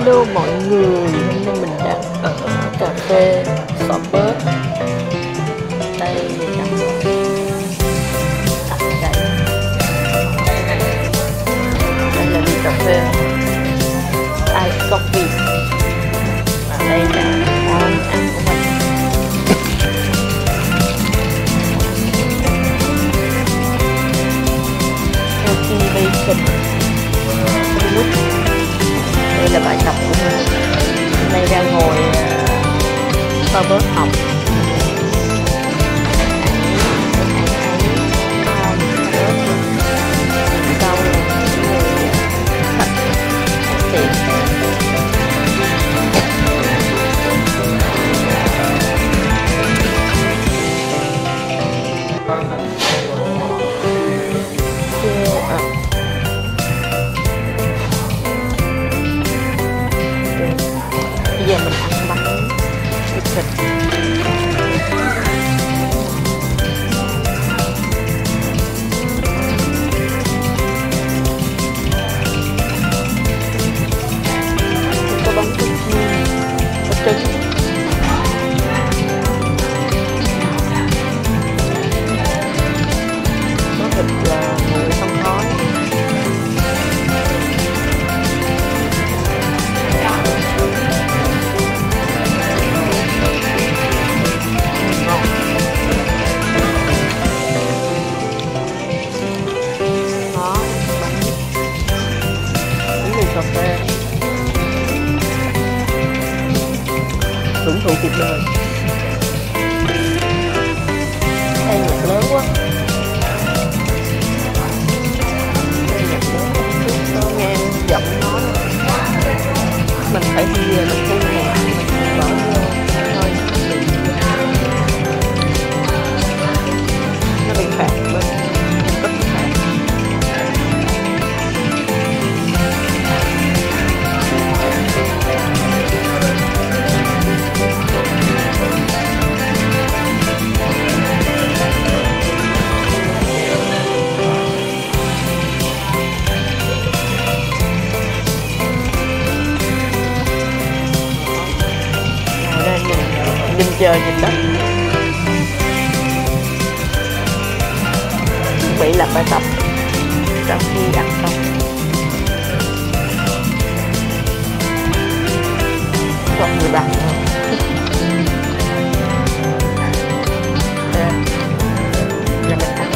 Hello mọi người, hôm nay mình đang ở cà phê Starbucks. Đây đang đây. Đây là ly cà phê ice coffee. Và đây là món ăn của mình. Turkey bacon. Đây là bài tập của mình. Hôm nay đang ngồi Starbucks học. Bây giờ mình ăn bánh thịt. Có bánh thịt chiên, có trứng. Có thịt nguội không khói. Cà phê hưởng thụ cuộc đời. Đây nhạc lớn quá. Đây nhạc lớn quá. Nghe giọng nó mình phải đi về mình thu nhạc mình bỏ thôi nó bị phạt bên cấp phạt. Nhìn trời nhìn đất, chuẩn bị làm bài tập sau khi ăn xong. Còn người bạn nữa. Giờ mình ăn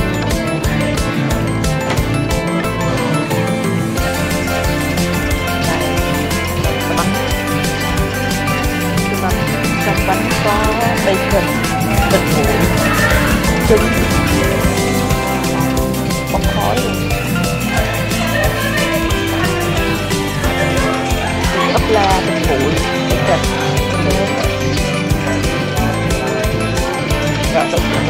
trong bánh có bacon, thịt nguội, trứng, bông khói luôn. Ốp la, thịt nguội, bacon. Rồi